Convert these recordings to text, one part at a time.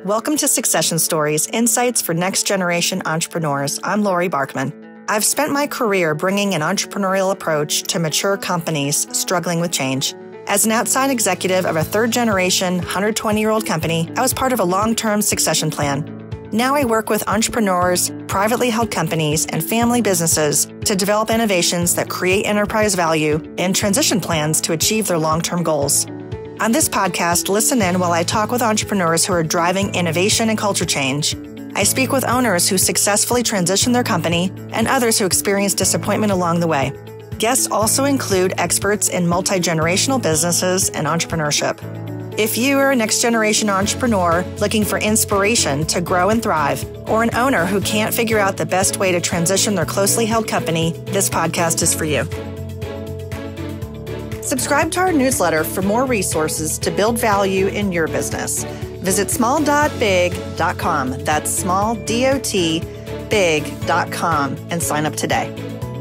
Welcome to Succession Stories, Insights for Next Generation Entrepreneurs. I'm Laurie Barkman. I've spent my career bringing an entrepreneurial approach to mature companies struggling with change. As an outside executive of a third-generation, 120-year-old company, I was part of a long-term succession plan. Now I work with entrepreneurs, privately held companies, and family businesses to develop innovations that create enterprise value and transition plans to achieve their long-term goals. On this podcast, listen in while I talk with entrepreneurs who are driving innovation and culture change. I speak with owners who successfully transition their company and others who experience disappointment along the way. Guests also include experts in multi-generational businesses and entrepreneurship. If you are a next-generation entrepreneur looking for inspiration to grow and thrive, or an owner who can't figure out the best way to transition their closely held company, this podcast is for you. Subscribe to our newsletter for more resources to build value in your business. Visit small.big.com. That's small.big.com and sign up today.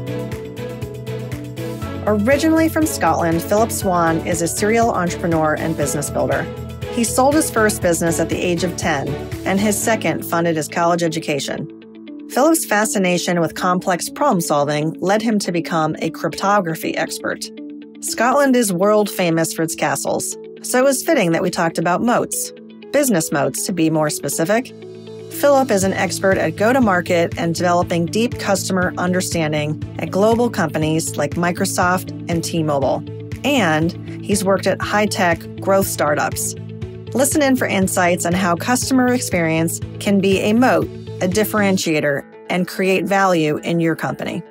Originally from Scotland, Phillip Swan is a serial entrepreneur and business builder. He sold his first business at the age of 10, and his second funded his college education. Philip's fascination with complex problem solving led him to become a cryptography expert. Scotland is world famous for its castles, so it was fitting that we talked about moats, business moats to be more specific. Philip is an expert at go-to-market and developing deep customer understanding at global companies like Microsoft and T-Mobile, and he's worked at high-tech growth startups. Listen in for insights on how customer experience can be a moat, a differentiator, and create value in your company.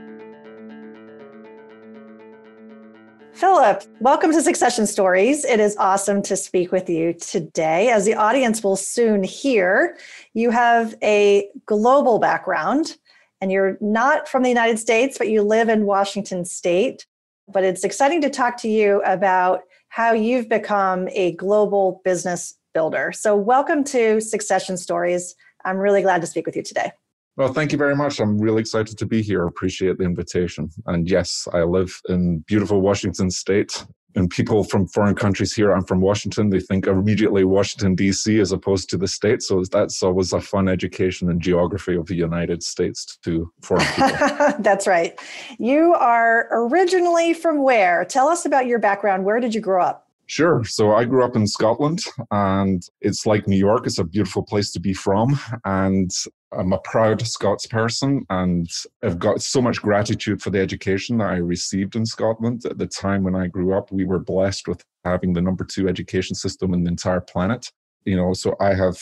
Philip, welcome to Succession Stories. It is awesome to speak with you today. As the audience will soon hear, you have a global background, and you're not from the United States, but you live in Washington State. But it's exciting to talk to you about how you've become a global business builder. So welcome to Succession Stories. I'm really glad to speak with you today. Well, thank you very much. I'm really excited to be here. Appreciate the invitation. And yes, I live in beautiful Washington State. And people from foreign countries here, I'm from Washington, they think immediately Washington, D.C. as opposed to the States. So that's always a fun education and geography of the United States to foreign people. That's right. You are originally from where? Tell us about your background. Where did you grow up? Sure. So I grew up in Scotland, and it's like New York. It's a beautiful place to be from. And I'm a proud Scots person, and I've got so much gratitude for the education that I received in Scotland. At the time when I grew up, we were blessed with having the number 2 education system in the entire planet. So I have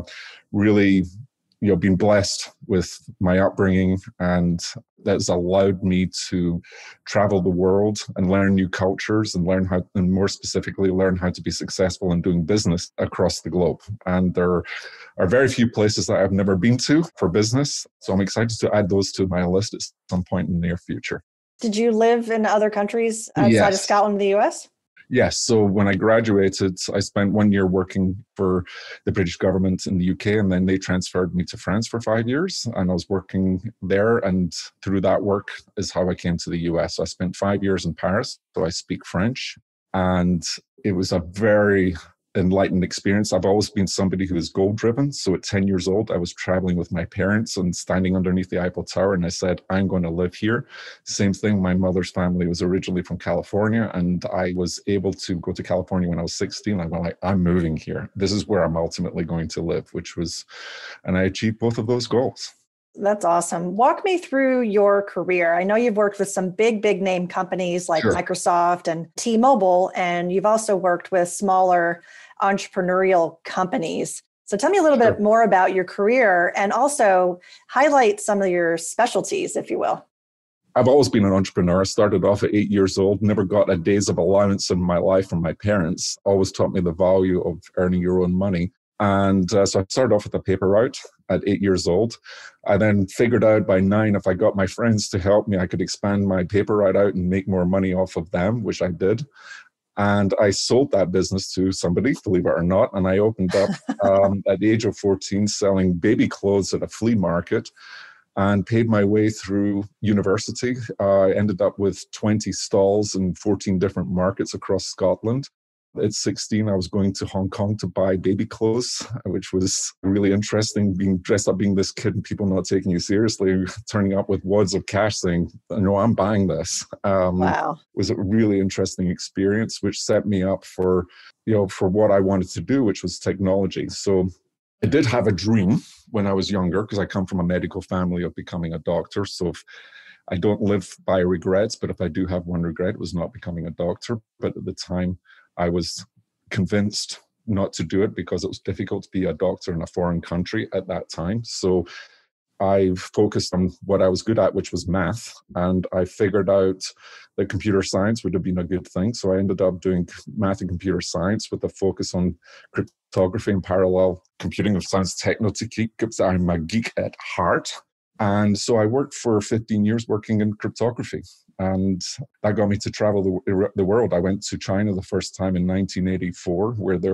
really been blessed with my upbringing, and that's allowed me to travel the world and learn new cultures and more specifically, learn how to be successful in doing business across the globe. And there are very few places that I've never been to for business. So I'm excited to add those to my list at some point in the near future. Did you live in other countries outside of Scotland and the US? Yes. So when I graduated, I spent 1 year working for the British government in the UK, and then they transferred me to France for 5 years. And I was working there. And through that work is how I came to the US. So I spent 5 years in Paris. So I speak French. And it was a very enlightened experience. I've always been somebody who is goal-driven. So at 10 years old, I was traveling with my parents and standing underneath the Eiffel Tower. And I said, I'm going to live here. Same thing. My mother's family was originally from California. And I was able to go to California when I was 16. I went like, I'm moving here. This is where I'm ultimately going to live, and I achieved both of those goals. That's awesome. Walk me through your career. I know you've worked with some big name companies like Sure. Microsoft and T-Mobile, and you've also worked with smaller entrepreneurial companies. So tell me a little Sure. bit more about your career and also highlight some of your specialties, if you will. I've always been an entrepreneur. I started off at 8 years old, never got a day's of allowance in my life from my parents, always taught me the value of earning your own money. And so I started off with a paper route at 8 years old. I then figured out by 9, if I got my friends to help me, I could expand my paper route out and make more money off of them, which I did. And I sold that business to somebody, believe it or not. And I opened up at the age of 14 selling baby clothes at a flea market and paid my way through university. I ended up with 20 stalls in 14 different markets across Scotland. At 16, I was going to Hong Kong to buy baby clothes, which was really interesting, being dressed up, being this kid and people not taking you seriously, turning up with wads of cash saying, no, I'm buying this. Wow. Was a really interesting experience, which set me up for, for what I wanted to do, which was technology. So I did have a dream when I was younger, because I come from a medical family, of becoming a doctor. So if I don't live by regrets, but if I do have one regret, it was not becoming a doctor. But at the time, I was convinced not to do it because it was difficult to be a doctor in a foreign country at that time. So I focused on what I was good at, which was math. And I figured out that computer science would have been a good thing. So I ended up doing math and computer science with a focus on cryptography and parallel computing of science techno-geek, because I'm a geek at heart. And so I worked for 15 years working in cryptography. And that got me to travel the world. I went to China the first time in 1984,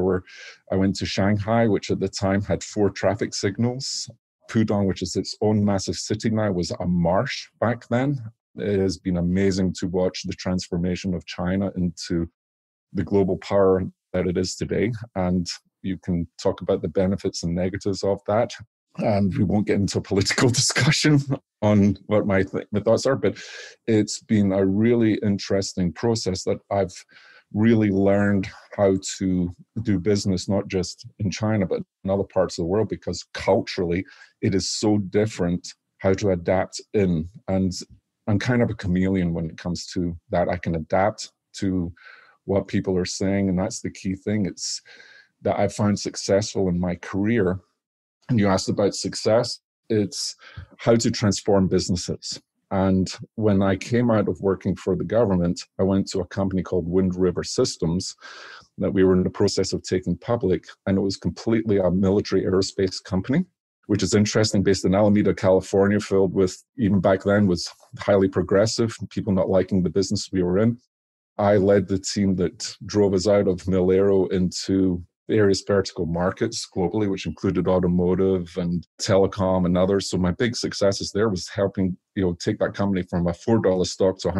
I went to Shanghai, which at the time had 4 traffic signals. Pudong, which is its own massive city now, was a marsh back then. It has been amazing to watch the transformation of China into the global power that it is today. And you can talk about the benefits and negatives of that. And we won't get into a political discussion on what my thoughts are, but it's been a really interesting process that I've really learned how to do business, not just in China, but in other parts of the world, because culturally it is so different how to adapt in. And I'm kind of a chameleon when it comes to that. I can adapt to what people are saying. And that's the key thing. It's that I found successful in my career. And you asked about success, it's how to transform businesses. And when I came out of working for the government, I went to a company called Wind River Systems that we were in the process of taking public. And it was completely a military aerospace company, which is interesting, based in Alameda, California, filled with, even back then, was highly progressive, people not liking the business we were in. I led the team that drove us out of Mil Aero into various vertical markets globally, which included automotive and telecom and others. So my big successes there was helping, take that company from a $4 stock to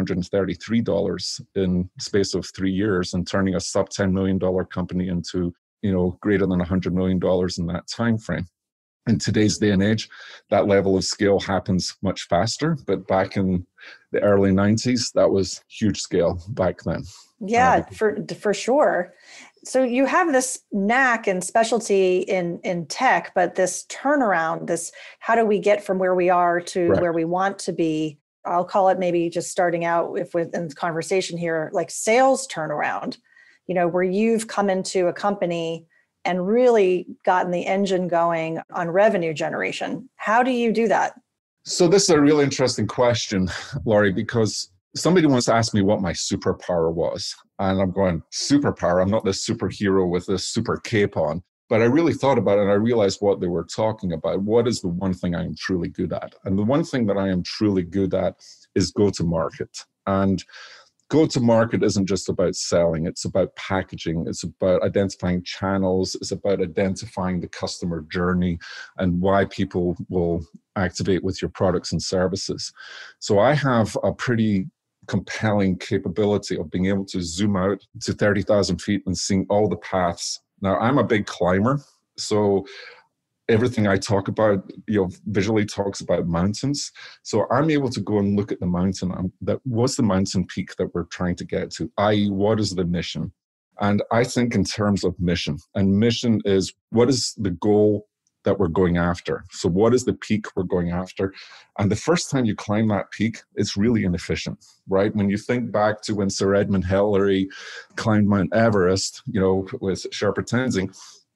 $133 in space of 3 years, and turning a sub $10 million company into, greater than $100 million in that time frame. In today's day and age, that level of scale happens much faster. But back in the early 90s, that was huge scale back then. Yeah, for sure. So you have this knack and specialty in tech, but this turnaround, this how do we get from where we are to where we want to be? I'll call it, maybe just starting out in the conversation here, like sales turnaround, where you've come into a company and really gotten the engine going on revenue generation. How do you do that? So this is a really interesting question, Laurie, because somebody once asked me what my superpower was. And I'm going, superpower? I'm not this superhero with this super cape on. But I really thought about it, and I realized what they were talking about. What is the one thing I am truly good at? And the one thing that I am truly good at is go-to-market. And go-to-market isn't just about selling. It's about packaging. It's about identifying channels. It's about identifying the customer journey and why people will activate with your products and services. So I have a pretty compelling capability of being able to zoom out to 30,000 feet and seeing all the paths. Now, I'm a big climber, so everything I talk about, visually talks about mountains. So I'm able to go and look at the mountain. What's the mountain peak that we're trying to get to? I.e., what is the mission? And I think in terms of mission. And mission is, what is the goal that we're going after? So what is the peak we're going after? And the first time you climb that peak, it's really inefficient, right? When you think back to when Sir Edmund Hillary climbed Mount Everest, with Sherpa Tenzing,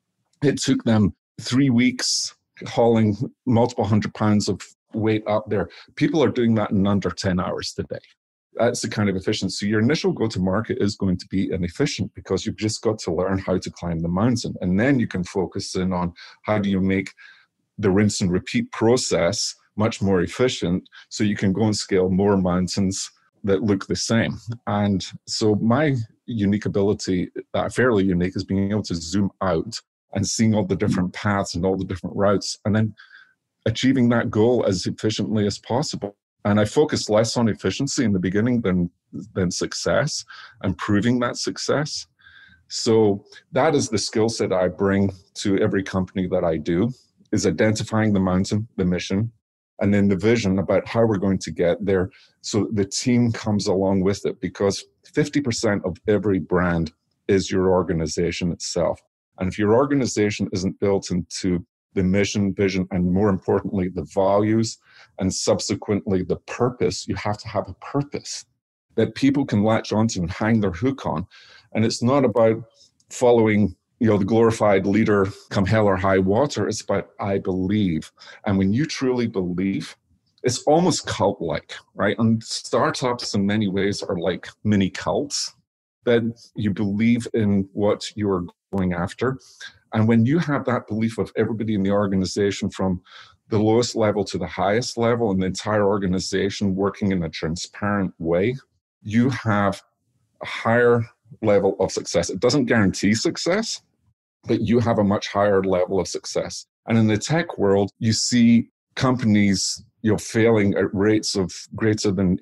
it took them 3 weeks hauling multiple 100 pounds of weight up there. People are doing that in under 10 hours today. That's the kind of efficiency. Your initial go-to-market is going to be inefficient because you've just got to learn how to climb the mountain. And then you can focus in on how do you make the rinse and repeat process much more efficient so you can go and scale more mountains that look the same. And so my unique ability, fairly unique, is being able to zoom out and seeing all the different paths and all the different routes, and then achieving that goal as efficiently as possible. And I focus less on efficiency in the beginning than success and proving that success. So that is the skill set I bring to every company that I do, is identifying the mountain, the mission, and then the vision about how we're going to get there. So the team comes along with it, because 50% of every brand is your organization itself. And if your organization isn't built into the mission, vision, and more importantly, the values, and subsequently the purpose, you have to have a purpose that people can latch onto and hang their hook on. And it's not about following, the glorified leader come hell or high water. It's about, I believe. And when you truly believe, it's almost cult-like, right? And startups in many ways are like mini cults, that you believe in what you're going after. And when you have that belief of everybody in the organization, from the lowest level to the highest level, and the entire organization working in a transparent way, you have a higher level of success. It doesn't guarantee success, but you have a much higher level of success. And in the tech world, you see companies failing at rates of greater than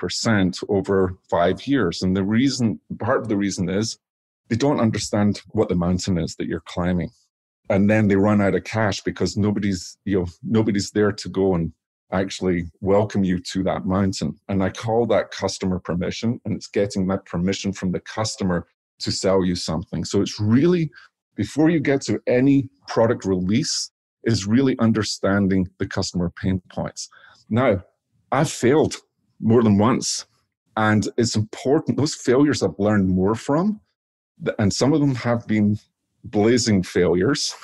80% over 5 years. And part of the reason is they don't understand what the mountain is that you're climbing. And then they run out of cash because nobody's there to go and actually welcome you to that mountain. And I call that customer permission, and it's getting that permission from the customer to sell you something. So it's really, before you get to any product release, is really understanding the customer pain points. Now, I've failed more than once, and it's important. Those failures I've learned more from, and some of them have been blazing failures.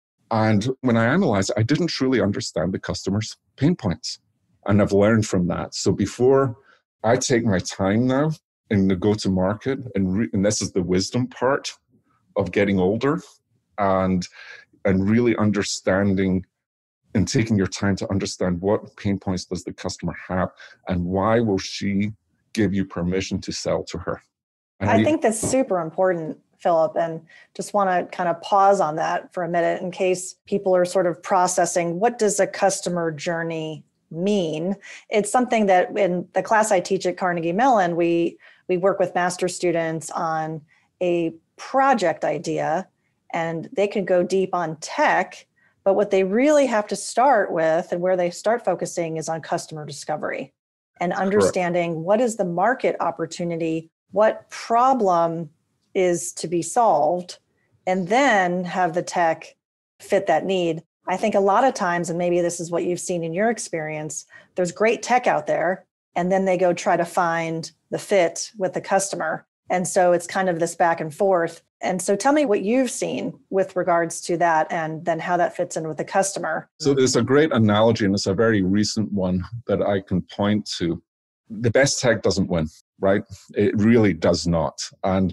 And when I analyze it, I didn't truly understand the customer's pain points. And I've learned from that. So before I take my time now in the go-to-market, and this is the wisdom part of getting older, and really understanding and taking your time to understand what pain points does the customer have, and why will she give you permission to sell to her. And I think that's super important, Phillip, and just want to kind of pause on that for a minute in case people are sort of processing, what does a customer journey mean? It's something that in the class I teach at Carnegie Mellon, we work with master students on a project idea, and they can go deep on tech, but what they really have to start with and where they start focusing is on customer discovery and understanding Correct. What is the market opportunity, what problem is to be solved, and then have the tech fit that need. I think a lot of times, and maybe this is what you've seen in your experience, there's great tech out there, and then they go try to find the fit with the customer. And so it's kind of this back and forth. And so tell me what you've seen with regards to that, and then how that fits in with the customer. So there's a great analogy, and it's a very recent one that I can point to. The best tech doesn't win, right? It really does not. And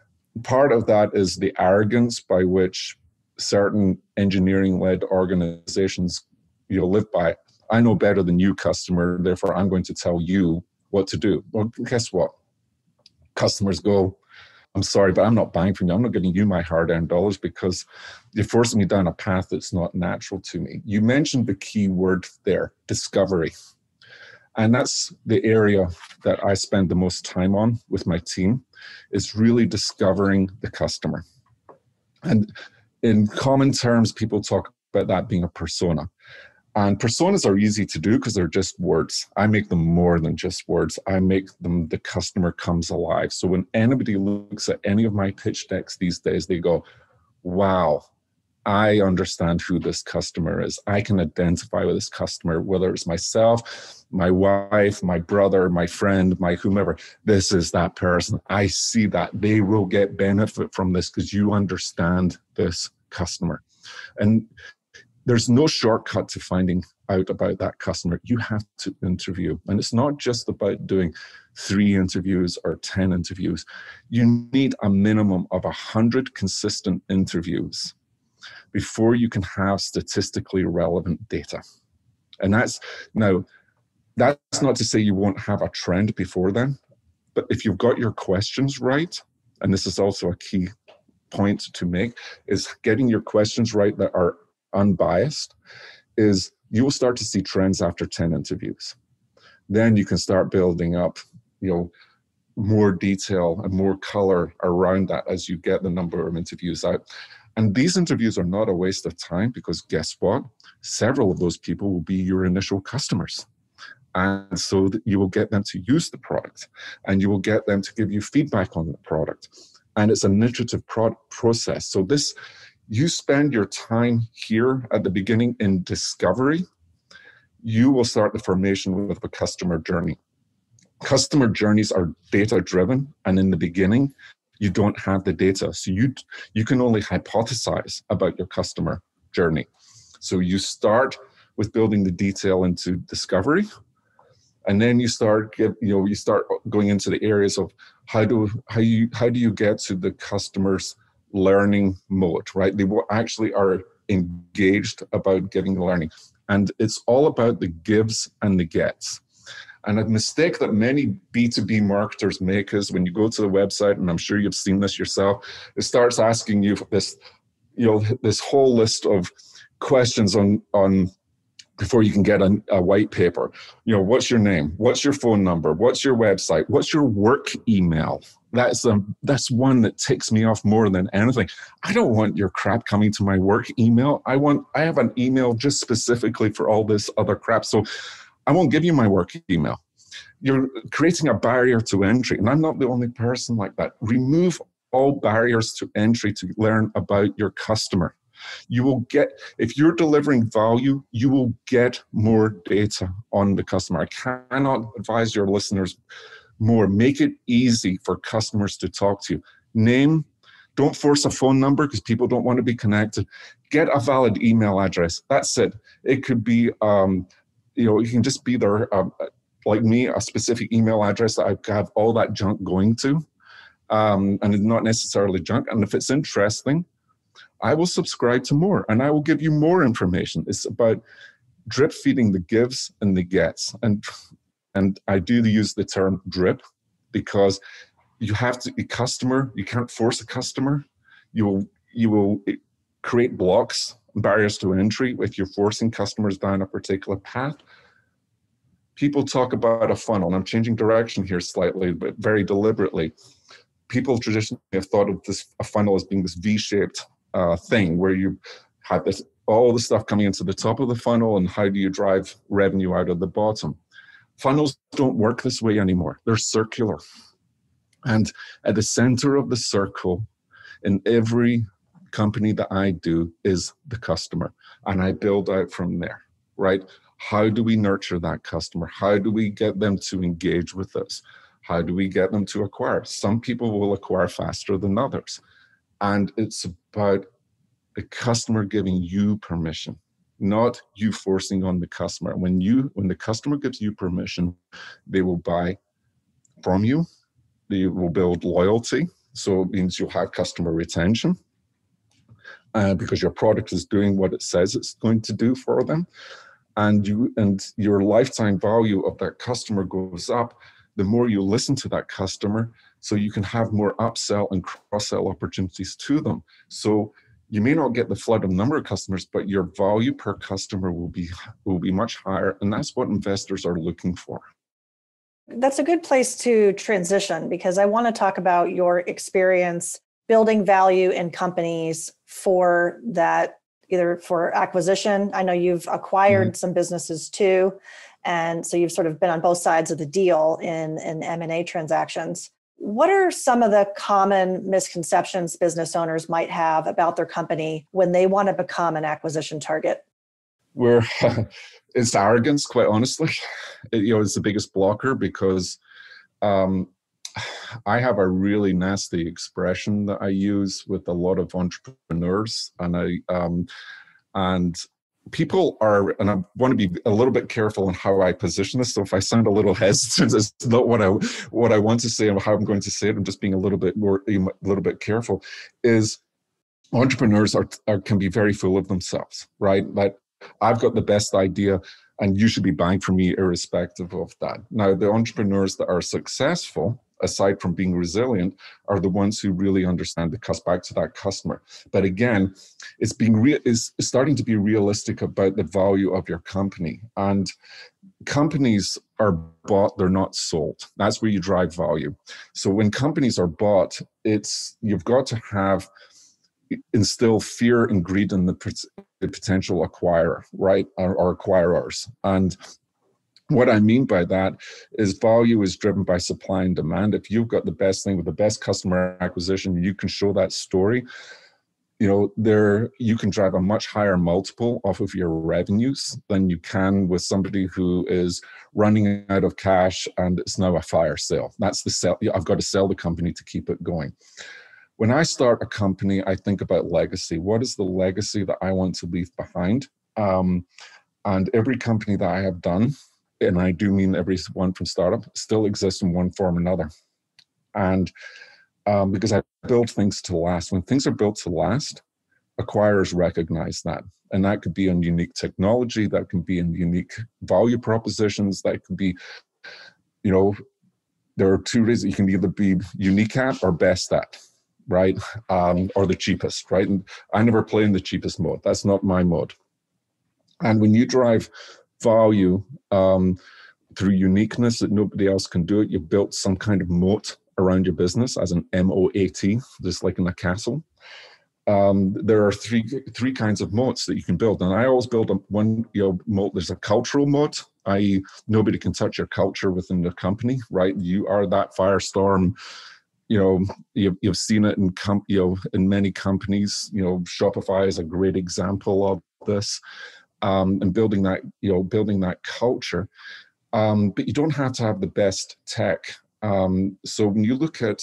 part of that is the arrogance by which certain engineering-led organizations live by. I know better than you, customer, therefore I'm going to tell you what to do. Well, guess what? Customers go, I'm sorry, but I'm not buying from you. I'm not giving you my hard-earned dollars because you're forcing me down a path that's not natural to me. You mentioned the key word there, discovery. And that's the area that I spend the most time on with my team, is really discovering the customer. And in common terms, people talk about that being a persona. And personas are easy to do because they're just words. I make them more than just words. I make them, the customer comes alive. So when anybody looks at any of my pitch decks these days, they go, wow, I understand who this customer is. I can identify with this customer, whether it's myself, my wife, my brother, my friend, my whomever. This is that person. I see that they will get benefit from this because you understand this customer. And there's no shortcut to finding out about that customer. You have to interview. And it's not just about doing 3 interviews or 10 interviews. You need a minimum of 100 consistent interviews before you can have statistically relevant data. And that's not to say you won't have a trend before then, but if you've got your questions right, and this is also a key point to make, is getting your questions right that are unbiased, is you will start to see trends after 10 interviews. Then you can start building up, more detail and more color around that as you get the number of interviews out. And these interviews are not a waste of time, because guess what? Several of those people will be your initial customers. And so that you will get them to use the product, and you will get them to give you feedback on the product. And it's an iterative process. So this, you spend your time here at the beginning in discovery, you will start the formation with a customer journey. Customer journeys are data driven, and in the beginning, you don't have the data. So you can only hypothesize about your customer journey. So you start with building the detail into discovery, and then you start going into the areas of how do you get to the customer's learning mode, right? They actually are engaged about getting the learning. And it's all about the gives and the gets. And a mistake that many B2B marketers make is when you go to the website, and I'm sure you've seen this yourself, it starts asking you this whole list of questions on before you can get a white paper. What's your name? What's your phone number? What's your website? What's your work email? That's one that ticks me off more than anything. I don't want your crap coming to my work email. I have an email just specifically for all this other crap. So I won't give you my work email. You're creating a barrier to entry, and I'm not the only person like that. Remove all barriers to entry to learn about your customer. You will get, if you're delivering value, you will get more data on the customer. I cannot advise your listeners more. Make it easy for customers to talk to you. Name, don't force a phone number because people don't want to be connected. Get a valid email address. That's it. It could be, you can just be there, like me, a specific email address that I have all that junk going to, and it's not necessarily junk. And if it's interesting, I will subscribe to more, and I will give you more information. It's about drip feeding the gives and the gets. And I do use the term drip because you have to, you can't force a customer. You will create blocks, barriers to entry if you're forcing customers down a particular path. People talk about a funnel, and I'm changing direction here slightly, but very deliberately. People traditionally have thought of a funnel as being this V-shaped thing where you have all the stuff coming into the top of the funnel, and how do you drive revenue out of the bottom? Funnels don't work this way anymore. They're circular. And at the center of the circle in every company that I do is the customer. And I build out from there, right? How do we nurture that customer? How do we get them to engage with us? How do we get them to acquire? Some people will acquire faster than others. And it's about the customer giving you permission, not you forcing on the customer. When the customer gives you permission, they will buy from you. They will build loyalty. So it means you'll have customer retention because your product is doing what it says it's going to do for them. And your lifetime value of that customer goes up the more you listen to that customer, so you can have more upsell and cross-sell opportunities to them. So you may not get the flood of number of customers, but your value per customer will be much higher. And that's what investors are looking for. That's a good place to transition, because I want to talk about your experience building value in companies for that, either for acquisition. I know you've acquired some businesses too. And so you've sort of been on both sides of the deal in M&A transactions. What are some of the common misconceptions business owners might have about their company when they want to become an acquisition target? It's arrogance, quite honestly. It's the biggest blocker, because I have a really nasty expression that I use with a lot of entrepreneurs, and people are, and I want to be a little bit careful in how I position this. So if I sound a little hesitant, it's not what I want to say and how I'm going to say it. I'm just being a little bit careful. Is entrepreneurs can be very full of themselves, right? Like, I've got the best idea, and you should be buying from me irrespective of that. Now, the entrepreneurs that are successful, aside from being resilient, are the ones who really understand the cost back to that customer. But again, it's starting to be realistic about the value of your company. And companies are bought, they're not sold. That's where you drive value. So when companies are bought, you've got to instill fear and greed in the potential acquirer, right? Or acquirers. And what I mean by that is value is driven by supply and demand. If you've got the best thing with the best customer acquisition, you can show that story. You can drive a much higher multiple off of your revenues than you can with somebody who is running out of cash and it's now a fire sale. That's the sell. I've got to sell the company to keep it going. When I start a company, I think about legacy. What is the legacy that I want to leave behind? And every company that I have done, and I do mean every one from startup, still exists in one form or another. And because I build things to last. When things are built to last, acquirers recognize that. And that could be on unique technology, that can be in unique value propositions, that could be, there are two reasons. You can either be unique at or best at, right? Or the cheapest, right? And I never play in the cheapest mode. That's not my mode. And when you drive value through uniqueness that nobody else can do it, you've built some kind of moat around your business as an MOAT, just like in a castle. There are three kinds of moats that you can build. And I always build one moat. There's a cultural moat, i.e. nobody can touch your culture within the company, right? You are that firestorm. You've seen it in many companies. Shopify is a great example of this. And building that culture. But you don't have to have the best tech. So when you look at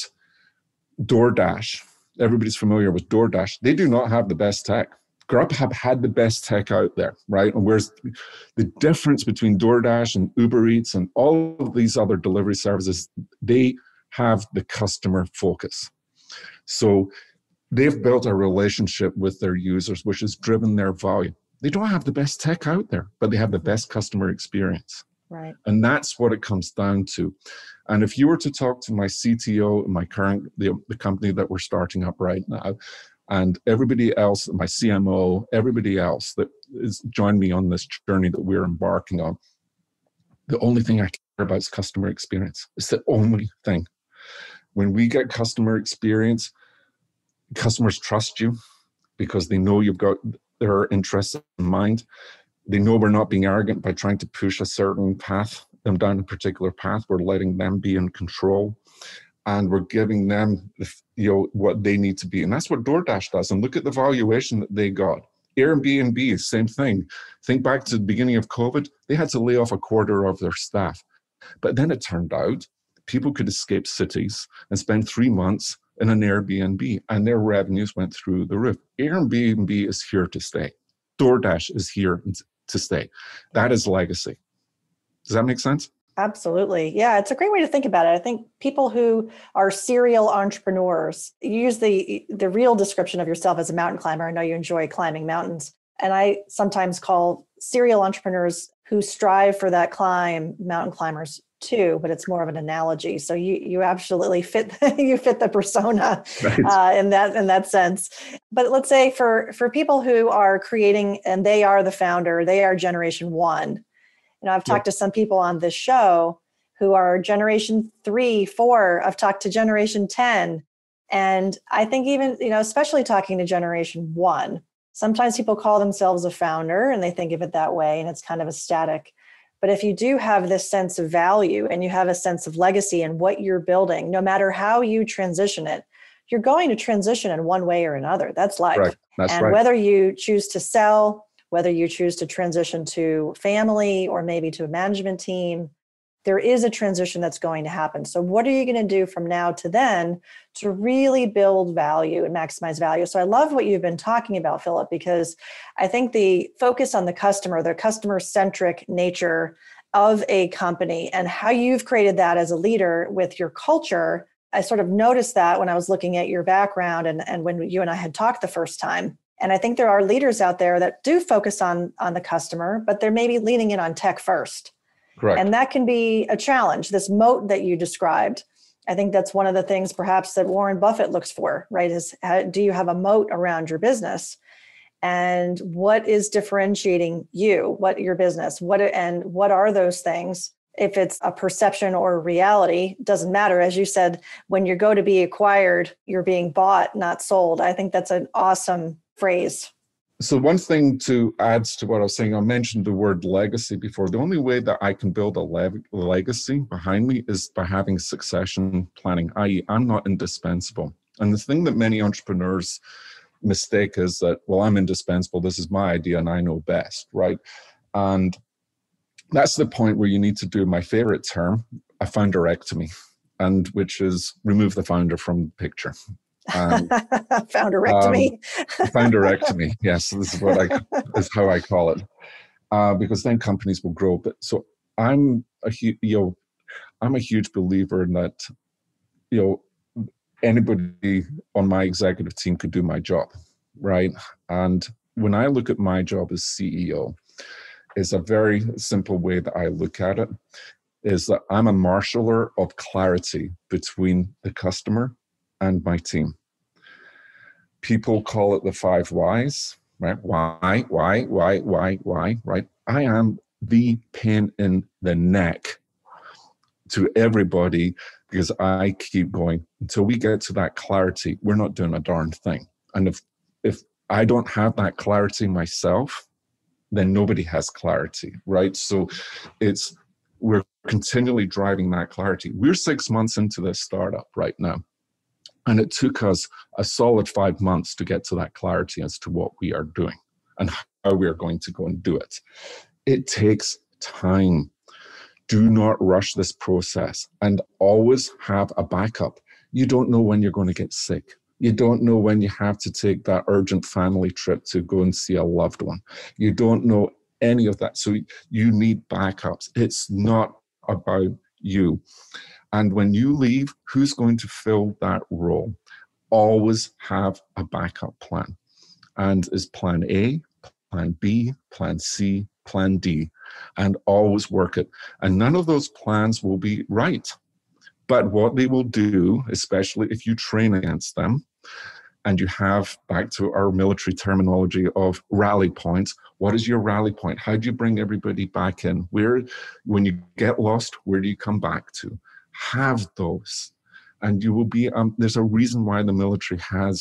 DoorDash, everybody's familiar with DoorDash. They do not have the best tech. Grub have had the best tech out there, right? And where's the difference between DoorDash and Uber Eats and all of these other delivery services? They have the customer focus. So they've built a relationship with their users, which has driven their value. They don't have the best tech out there, but they have the best customer experience. Right. And that's what it comes down to. And if you were to talk to my CTO, my current, the company that we're starting up right now, and everybody else, my CMO, everybody else that is joined me on this journey that we're embarking on, the only thing I care about is customer experience. It's the only thing. When we get customer experience, customers trust you because they know you've got their interests in mind. They know we're not being arrogant by trying to push a certain path, them down a particular path. We're letting them be in control, and we're giving them what they need to be. And that's what DoorDash does. And look at the valuation that they got. Airbnb, same thing. Think back to the beginning of COVID. They had to lay off a quarter of their staff. But then it turned out people could escape cities and spend 3 months in an Airbnb, and their revenues went through the roof. Airbnb is here to stay. DoorDash is here to stay. That is legacy. Does that make sense? Absolutely. Yeah, it's a great way to think about it. I think people who are serial entrepreneurs, you use the real description of yourself as a mountain climber. I know you enjoy climbing mountains. And I sometimes call serial entrepreneurs who strive for that climb mountain climbers too, but it's more of an analogy. So you absolutely fit the persona right. in that sense. But let's say for people who are creating and they are the founder, they are generation 1. I've talked to some people on this show who are generation 3, 4. I've talked to generation 10. And I think even, especially talking to generation 1, sometimes people call themselves a founder and they think of it that way. And it's kind of a static. But if you do have this sense of value and you have a sense of legacy in what you're building, no matter how you transition it, you're going to transition in one way or another. That's life. Right. That's and right. Whether you choose to sell, whether you choose to transition to family or maybe to a management team, there is a transition that's going to happen. So what are you going to do from now to then to really build value and maximize value? So I love what you've been talking about, Phillip, because I think the focus on the customer-centric nature of a company and how you've created that as a leader with your culture, I sort of noticed that when I was looking at your background and when you and I had talked the first time. And I think there are leaders out there that do focus on the customer, but they're maybe leaning in on tech first. Correct. And that can be a challenge. This moat that you described, I think that's one of the things perhaps that Warren Buffett looks for, right? Is do you have a moat around your business? And what is differentiating you? What your business? What are those things if it's a perception or a reality, doesn't matter. As you said, when you go to be acquired, you're being bought, not sold. I think that's an awesome phrase. So one thing to add to what I was saying, I mentioned the word legacy before. The only way that I can build a legacy behind me is by having succession planning, i.e., I'm not indispensable. And the thing that many entrepreneurs mistake is that, well, I'm indispensable. This is my idea and I know best, right? And that's the point where you need to do my favorite term, a founderectomy, and which is remove the founder from the picture. Founderectomy. Founderectomy. Yes, this is how I call it, because then companies will grow. But so I'm a huge believer in that. Anybody on my executive team could do my job, right? And when I look at my job as CEO, it's a very simple way that I look at it. Is that I'm a marshaller of clarity between the customer and my team. People call it the 5 whys, right? Why, right? I am the pain in the neck to everybody because I keep going until we get to that clarity. We're not doing a darn thing. And if I don't have that clarity myself, then nobody has clarity, right? So we're continually driving that clarity. We're 6 months into this startup right now. And it took us a solid 5 months to get to that clarity as to what we are doing and how we are going to go and do it. It takes time. Do not rush this process and always have a backup. You don't know when you're going to get sick. You don't know when you have to take that urgent family trip to go and see a loved one. You don't know any of that. So you need backups. It's not about you. And when you leave, who's going to fill that role? Always have a backup plan. And is plan A, plan B, plan C, plan D, and always work it. And none of those plans will be right. But what they will do, especially if you train against them, and you have, back to our military terminology of rally points, what is your rally point? How do you bring everybody back in? When you get lost, where do you come back to? Have those. And you will be, there's a reason why the military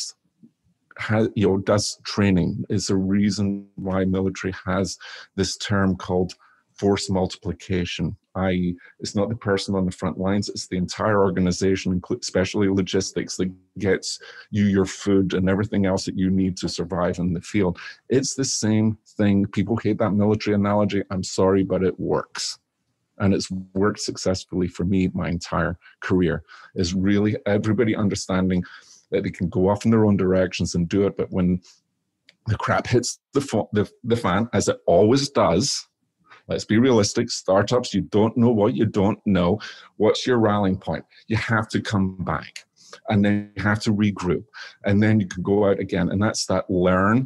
does training. Is a reason why military has this term called force multiplication, i.e., it's not the person on the front lines, it's the entire organization, especially logistics, that gets you your food and everything else that you need to survive in the field. It's the same thing. People hate that military analogy. I'm sorry, but it works. And it's worked successfully for me my entire career, is really everybody understanding that they can go off in their own directions and do it. But when the crap hits the fan, as it always does, let's be realistic, startups, you don't know what you don't know. What's your rallying point? You have to come back and then you have to regroup and then you can go out again. And that's that learn,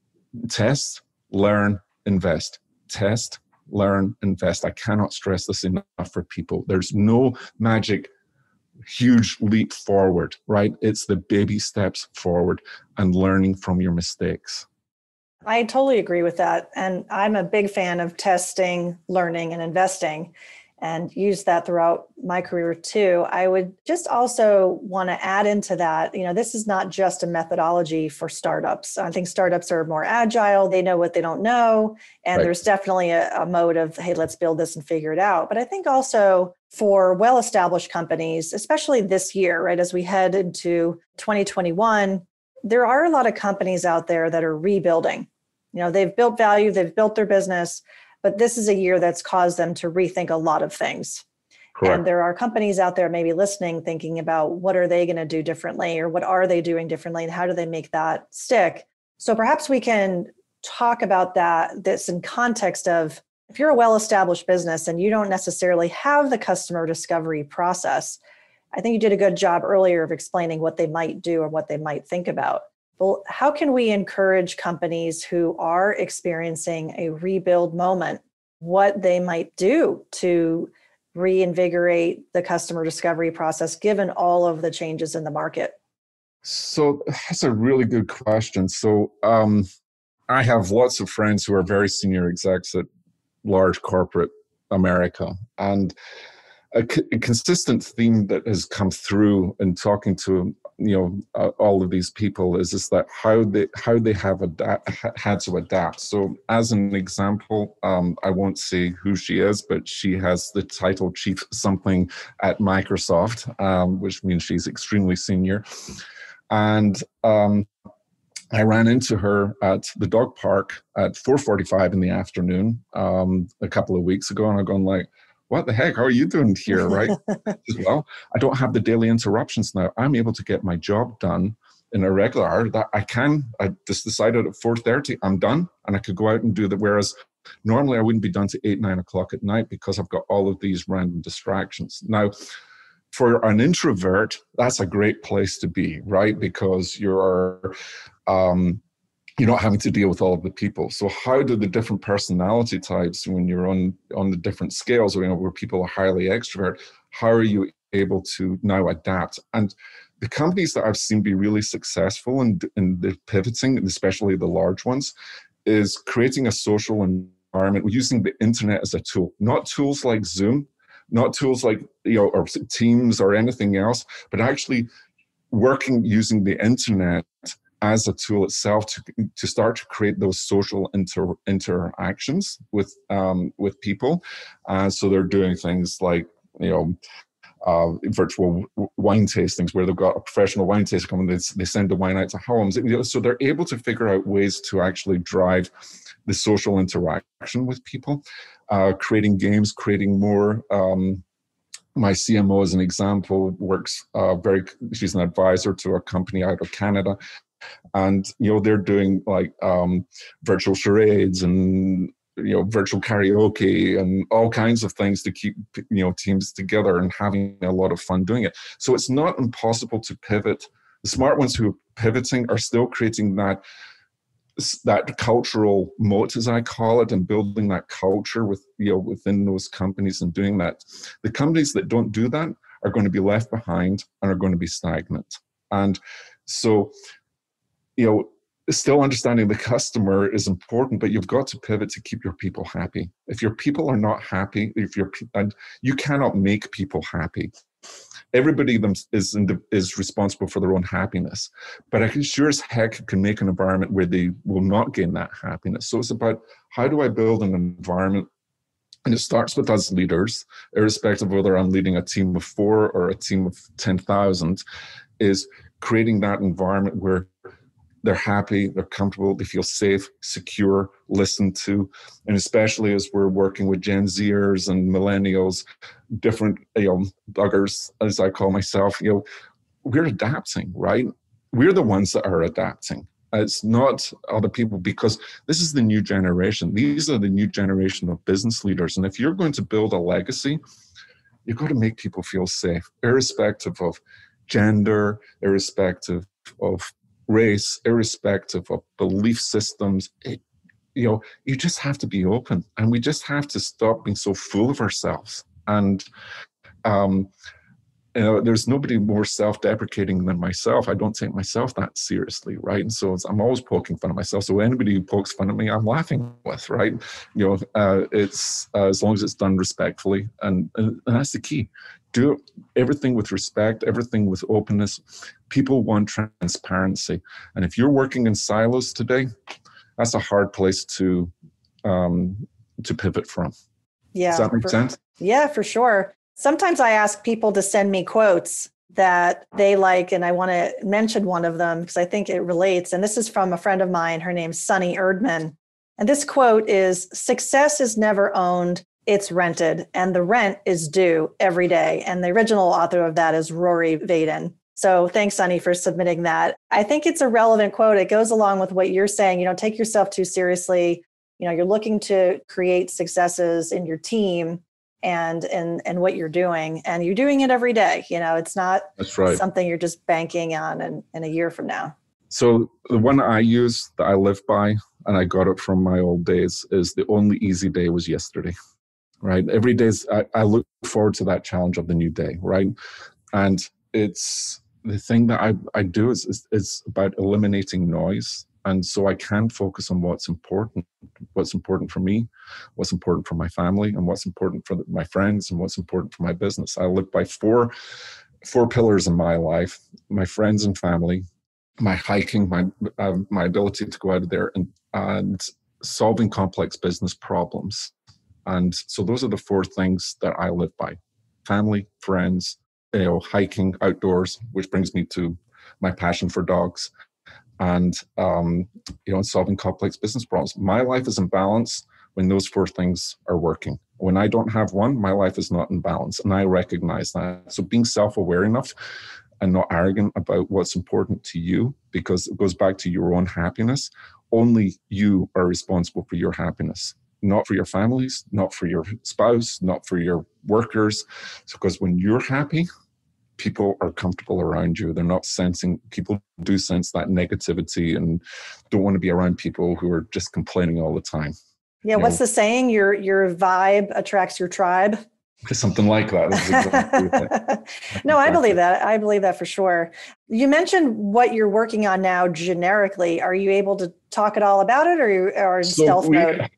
test, learn, invest. Test, learn, invest. I cannot stress this enough for people. There's no magic huge leap forward, right? It's the baby steps forward and learning from your mistakes. I totally agree with that. And I'm a big fan of testing, learning, and investing, and use that throughout my career too. I would just also want to add into that, this is not just a methodology for startups. I think startups are more agile. They know what they don't know. And There's definitely a mode of, hey, let's build this and figure it out. But I think also for well-established companies, especially this year, right, as we head into 2021, there are a lot of companies out there that are rebuilding. They've built value, they've built their business, but this is a year that's caused them to rethink a lot of things. Correct. And there are companies out there maybe listening, thinking about what are they going to do differently, or what are they doing differently, and how do they make that stick? So perhaps we can talk about this in context of, if you're a well-established business and you don't necessarily have the customer discovery process, I think you did a good job earlier of explaining what they might do or what they might think about. Well, how can we encourage companies who are experiencing a rebuild moment, what they might do to reinvigorate the customer discovery process, given all of the changes in the market? So that's a really good question. So I have lots of friends who are very senior execs at large corporate America. And a consistent theme that has come through in talking to all of these people is that how they have had to adapt. So, as an example, I won't say who she is, but she has the title chief something at Microsoft, which means she's extremely senior. And I ran into her at the dog park at 4:45 in the afternoon a couple of weeks ago, and I'm going like, what the heck, how are you doing here, right? Well, I don't have the daily interruptions now. I'm able to get my job done in a regular hour. That I just decided at 4:30, I'm done, and I could go out and do that. Whereas normally I wouldn't be done to 8, 9 o'clock at night because I've got all of these random distractions. Now, for an introvert, that's a great place to be, right? Because you're not having to deal with all of the people. So how do the different personality types, when you're on the different scales, where people are highly extrovert, how are you able to now adapt? And the companies that I've seen be really successful in the pivoting, especially the large ones, is creating a social environment using the internet as a tool, not tools like Zoom, not tools like or Teams or anything else, but actually working using the internet as a tool itself to start to create those social interactions with people. So they're doing things like virtual wine tastings where they've got a professional wine taster coming. They send the wine out to homes. So they're able to figure out ways to actually drive the social interaction with people, creating games, creating more. My CMO, as an example, works she's an advisor to a company out of Canada. And, they're doing like virtual charades and, virtual karaoke and all kinds of things to keep, teams together and having a lot of fun doing it. So it's not impossible to pivot. The smart ones who are pivoting are still creating that cultural moat, as I call it, and building that culture within those companies and doing that. The companies that don't do that are going to be left behind and are going to be stagnant. And so, still understanding the customer is important, but you've got to pivot to keep your people happy. If your people are not happy, and you cannot make people happy. Everybody is responsible for their own happiness, but I can sure as heck can make an environment where they will not gain that happiness. So it's about, how do I build an environment? And it starts with us leaders, irrespective of whether I'm leading a team of 4 or a team of 10,000, is creating that environment where they're happy, they're comfortable, they feel safe, secure, listened to. And especially as we're working with Gen Zers and millennials, different buggers, as I call myself, we're adapting, right? We're the ones that are adapting. It's not other people, because this is the new generation. These are the new generation of business leaders. And if you're going to build a legacy, you've got to make people feel safe, irrespective of gender, irrespective of race, irrespective of belief systems. You just have to be open, and we just have to stop being so full of ourselves. And there's nobody more self-deprecating than myself. I don't take myself that seriously, right? And so I'm always poking fun at myself. So anybody who pokes fun at me, I'm laughing with, right? It's as long as it's done respectfully, and that's the key. Do everything with respect, everything with openness. People want transparency, and if you're working in silos today, that's a hard place to pivot from. Yeah, does that make sense? Yeah, for sure. Sometimes I ask people to send me quotes that they like, and I want to mention one of them because I think it relates. And this is from a friend of mine. Her name's Sunny Erdman. And this quote is, "Success is never owned, it's rented, and the rent is due every day." And the original author of that is Rory Vaden. So thanks, Sunny, for submitting that. I think it's a relevant quote. It goes along with what you're saying. Don't take yourself too seriously. You're looking to create successes in your team and what you're doing, and you're doing it every day. It's not something you're just banking on in a year from now. So the one I use that I live by, and I got it from my old days, is the only easy day was yesterday, right? Every day I look forward to that challenge of the new day, right? And it's the thing that I do is about eliminating noise. And so I can focus on what's important, what's important for me, what's important for my family, and what's important for my friends, and what's important for my business. I live by four pillars in my life: my friends and family, my hiking, my ability to go out there and solving complex business problems. And so those are the four things that I live by: family, friends, hiking, outdoors, which brings me to my passion for dogs, and solving complex business problems. My life is in balance when those four things are working. When I don't have one, my life is not in balance, and I recognize that. So being self-aware enough and not arrogant about what's important to you, because it goes back to your own happiness. Only you are responsible for your happiness, not for your families, not for your spouse, not for your workers. Because when you're happy, people are comfortable around you. They're not sensing, people do sense that negativity and don't want to be around people who are just complaining all the time. Yeah, what's the saying? Your vibe attracts your tribe. Something like that. That's exactly it. No, I believe that. I believe that for sure. You mentioned what you're working on now generically. Are you able to talk at all about it, or you are in stealth mode?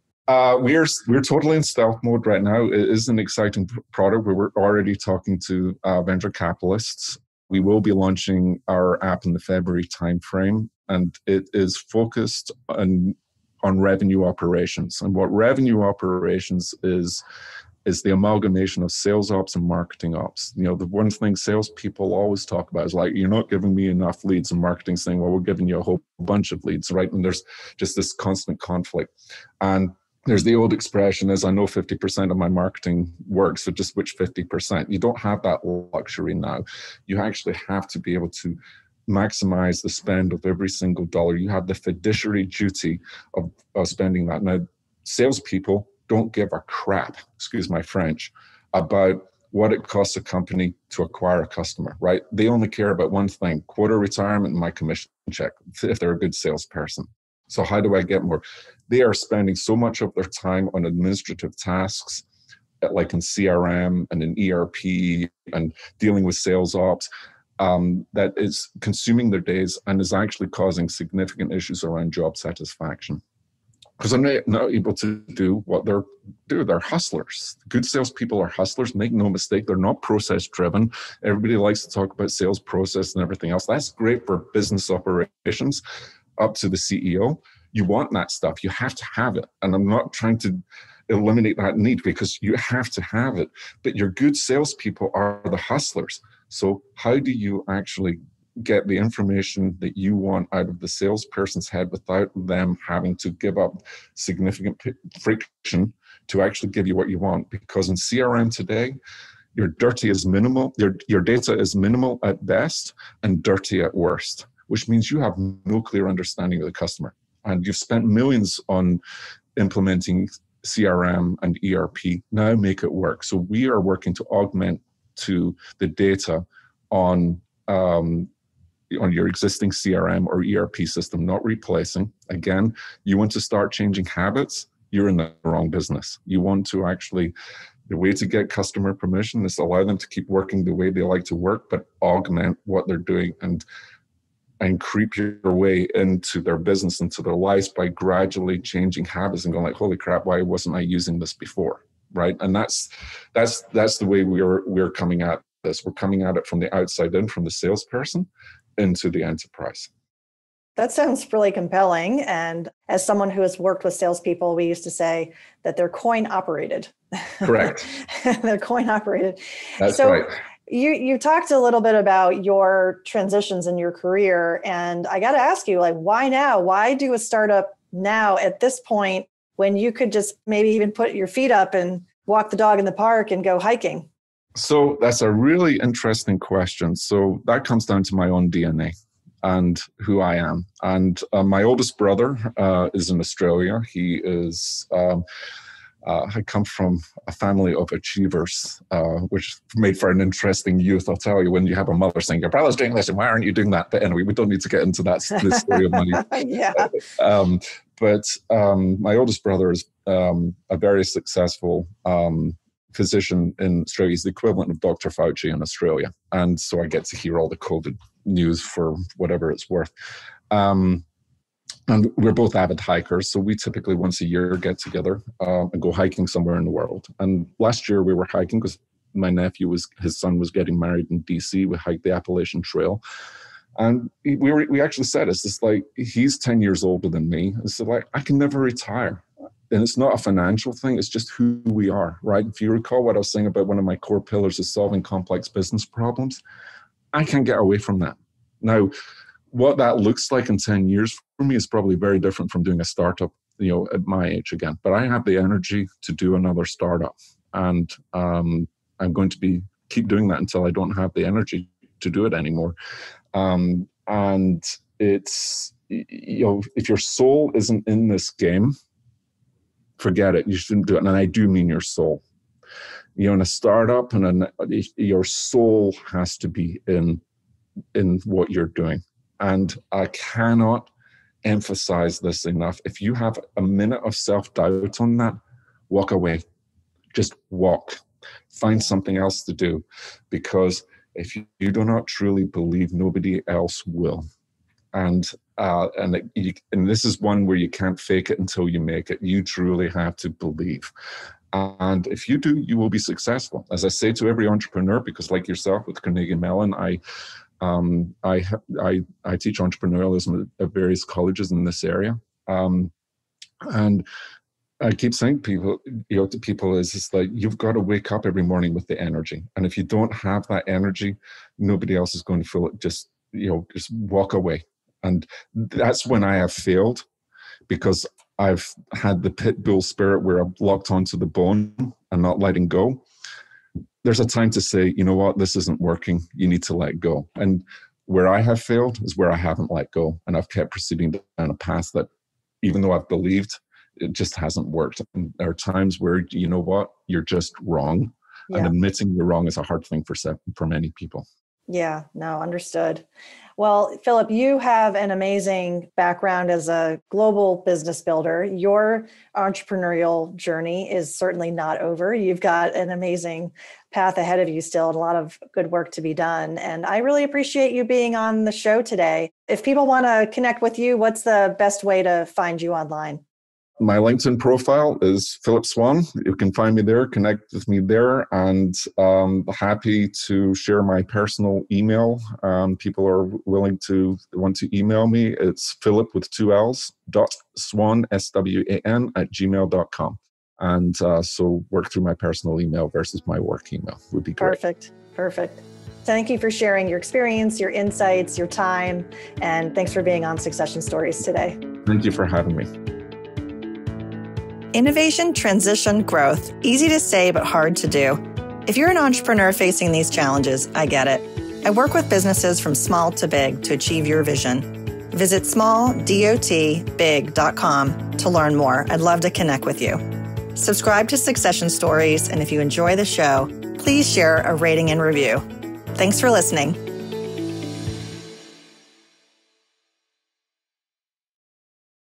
We're totally in stealth mode right now. It is an exciting product. We were already talking to venture capitalists. We will be launching our app in the February timeframe, and it is focused on revenue operations. And what revenue operations is the amalgamation of sales ops and marketing ops. The one thing salespeople always talk about is like, you're not giving me enough leads, and marketing saying, well, we're giving you a whole bunch of leads, right? And there's just this constant conflict. And there's the old expression is, I know 50% of my marketing works, so just which 50%? You don't have that luxury now. You actually have to be able to maximize the spend of every single dollar. You have the fiduciary duty of spending that. Now, salespeople don't give a crap, excuse my French, about what it costs a company to acquire a customer, right? They only care about one thing: quota retirement and my commission check, if they're a good salesperson. So how do I get more? They are spending so much of their time on administrative tasks, like in CRM and in ERP and dealing with sales ops, that is consuming their days and is actually causing significant issues around job satisfaction. Because they're not able to do what they're doing. They're hustlers. Good salespeople are hustlers. Make no mistake, they're not process driven. Everybody likes to talk about sales process and everything else. That's great for business operations up to the CEO. You want that stuff. You have to have it. And I'm not trying to eliminate that need, because you have to have it. But your good salespeople are the hustlers. So how do you actually get the information that you want out of the salesperson's head without them having to give up significant friction to actually give you what you want? Because in CRM today, your data is minimal at best and dirty at worst, which means you have no clear understanding of the customer. And you've spent millions on implementing CRM and ERP. Now make it work. So we are working to augment to the data on your existing CRM or ERP system, not replacing. Again, you want to start changing habits, you're in the wrong business. You want to actually, the way to get customer permission is allow them to keep working the way they like to work, but augment what they're doing and creep your way into their business, into their lives by gradually changing habits and going like, holy crap, why wasn't I using this before? Right? And that's the way we're coming at this. We're coming at it from the outside in, from the salesperson into the enterprise. That sounds really compelling. And as someone who has worked with salespeople, we used to say that they're coin operated. Correct. They're coin operated. That's right. You talked a little bit about your transitions in your career, and I got to ask you, like, why now? Why do a startup now at this point when you could just maybe even put your feet up and walk the dog in the park and go hiking? So that's a really interesting question. So that comes down to my own DNA and who I am. And my oldest brother is in Australia. He is, I come from a family of achievers, which made for an interesting youth. I'll tell you, when you have a mother saying, your brother's doing this and why aren't you doing that? But anyway, we don't need to get into this story of money. Yeah. But my oldest brother is a very successful physician in Australia. He's the equivalent of Dr. Fauci in Australia. And so I get to hear all the COVID news for whatever it's worth. And we're both avid hikers, so we typically once a year get together and go hiking somewhere in the world. And last year we were hiking because my nephew his son was getting married in DC. We hiked the Appalachian Trail. And we actually said, it's just like, he's 10 years older than me. It's like, I can never retire. And it's not a financial thing. It's just who we are, right? If you recall what I was saying about one of my core pillars is solving complex business problems, I can't get away from that. Now, what that looks like in 10 years for me is probably very different from doing a startup, at my age again. But I have the energy to do another startup. And I'm going to keep doing that until I don't have the energy to do it anymore. And it's, if your soul isn't in this game, forget it. You shouldn't do it. And I do mean your soul. In a startup, your soul has to be in what you're doing. And I cannot emphasize this enough. If you have a minute of self-doubt on that, walk away. Just walk. Find something else to do. Because if you do not truly believe, nobody else will. And this is one where you can't fake it until you make it. You truly have to believe. And if you do, you will be successful. As I say to every entrepreneur, because like yourself with Carnegie Mellon, I teach entrepreneurialism at various colleges in this area. And I keep saying to people is just like, you've got to wake up every morning with the energy. And if you don't have that energy, nobody else is going to feel it. Just walk away. And that's when I have failed, because I've had the pit bull spirit where I'm locked onto the bone and not letting go. There's a time to say, you know what, this isn't working. You need to let go. And where I have failed is where I haven't let go. And I've kept proceeding down a path that, even though I've believed, it just hasn't worked. And there are times where, you know what, you're just wrong. Yeah. And admitting you're wrong is a hard thing for many people. Yeah, no, understood. Well, Phillip, you have an amazing background as a global business builder. Your entrepreneurial journey is certainly not over. You've got an amazing path ahead of you still, and a lot of good work to be done. And I really appreciate you being on the show today. If people want to connect with you, what's the best way to find you online? My LinkedIn profile is Phillip Swan. You can find me there, connect with me there, and happy to share my personal email. People are want to email me. It's Phillip with 2 L's, .swan, SWAN, @gmail.com. And so work through my personal email versus my work email would be great. Perfect. Thank you for sharing your experience, your insights, your time, and thanks for being on Succession Stories today. Thank you for having me. Innovation, transition, growth. Easy to say, but hard to do. If you're an entrepreneur facing these challenges, I get it. I work with businesses from small to big to achieve your vision. Visit smalldotbig.com to learn more. I'd love to connect with you. Subscribe to Succession Stories, and if you enjoy the show, please share a rating and review. Thanks for listening.